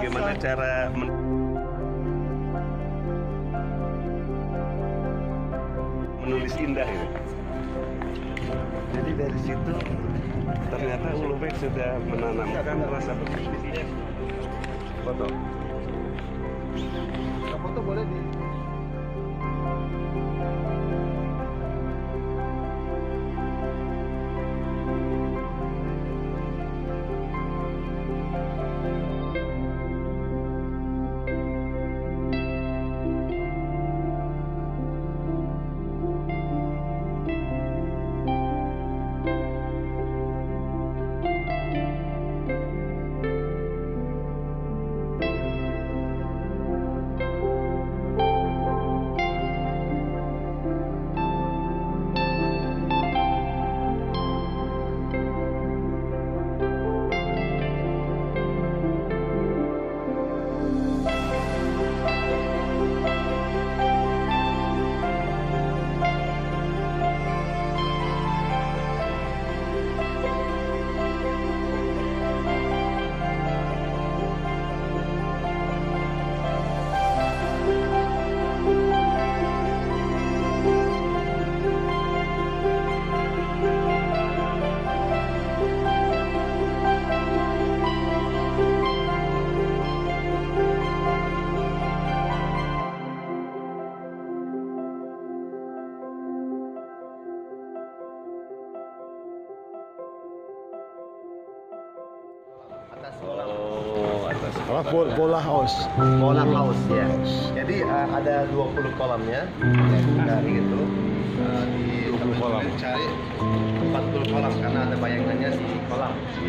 bagaimana cara menulis indah ini. Jadi dari situ ternyata Ulubek sudah menanamkan rasa berpikir. Foto. Foto boleh di. Bola house. Bola house ya. Jadi ada 20 kolamnya. Dari itu di 20 kolam. Cari 40 kolam karena ada bayangannya di kolam.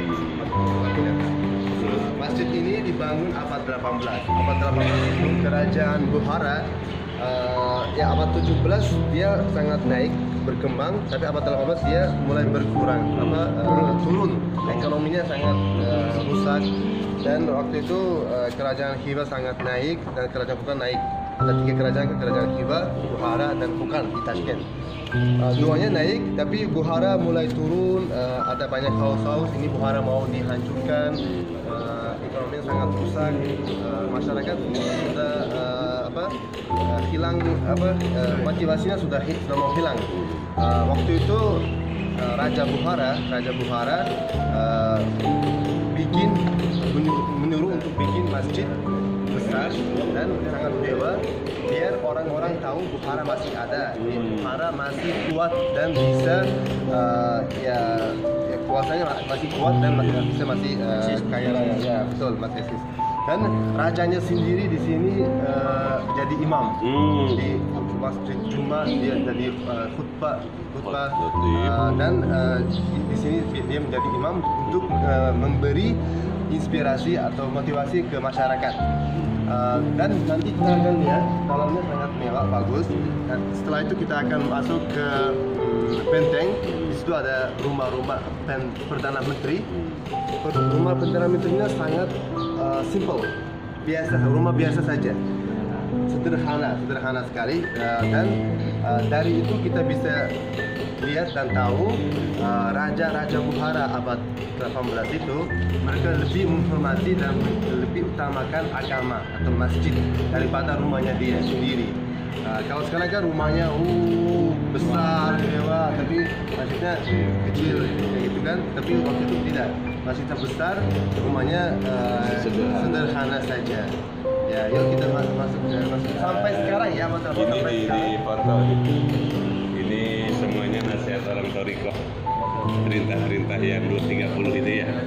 Masjid ini dibangun abad 18. Abad 18 itu kerajaan Bukhara. Ya abad 17 dia sangat naik berkembang, tapi abad 18 dia mulai berkurang, turun, ekonominya sangat rusak. Dan waktu itu kerajaan Khiva sangat naik dan kerajaan Bukan naik. Ada 3 kerajaan, kerajaan Khiva, Bukhara dan Bukan di Tashkent. Duanya naik, tapi Bukhara mulai turun. Ada banyak haus-haus. Ini Bukhara mau dihancurkan. Ekonominya sangat rusak. Masyarakat sudah hilang motivasinya sudah mau hilang. Waktu itu Raja Bukhara menyuruh untuk bikin masjid besar dan sangat mewah biar orang-orang tahu Bukhara masih ada, Bukhara masih kuat dan bisa kuasanya masih kuat dan masih kaya raya. Ya betul, masih eksis. Dan rajanya sendiri di sini jadi imam di masjid Jumat, dia jadi khutbah dan di sini dia menjadi imam untuk memberi inspirasi atau motivasi ke masyarakat. Dan nanti kita akan lihat dalamnya sangat mewah, bagus. Dan setelah itu kita akan masuk ke benteng. Di situ ada rumah-rumah Perdana Menteri. Rumah Perdana Menterinya sangat simple, biasa, rumah biasa saja, sederhana sekali. Dan dari itu kita bisa lihat dan tahu raja-raja Bukhara abad 18 itu mereka lebih menghormati dan lebih utamakan agama atau masjid daripada rumahnya dia sendiri. Kalau sekarang kan rumahnya besar, mewah, tapi masjidnya kecil kayak gitu kan. Tapi waktu itu tidak, masjidnya besar, rumahnya sederhana saja. Ya, yuk kita masuk sampai sekarang ya, Ini foto. Ini semuanya nasihat orang Toriko. Perintah-perintah yang 230 itu ya.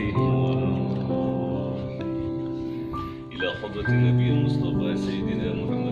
عليهم إلى حضرة النبي المصطفى سيدنا محمد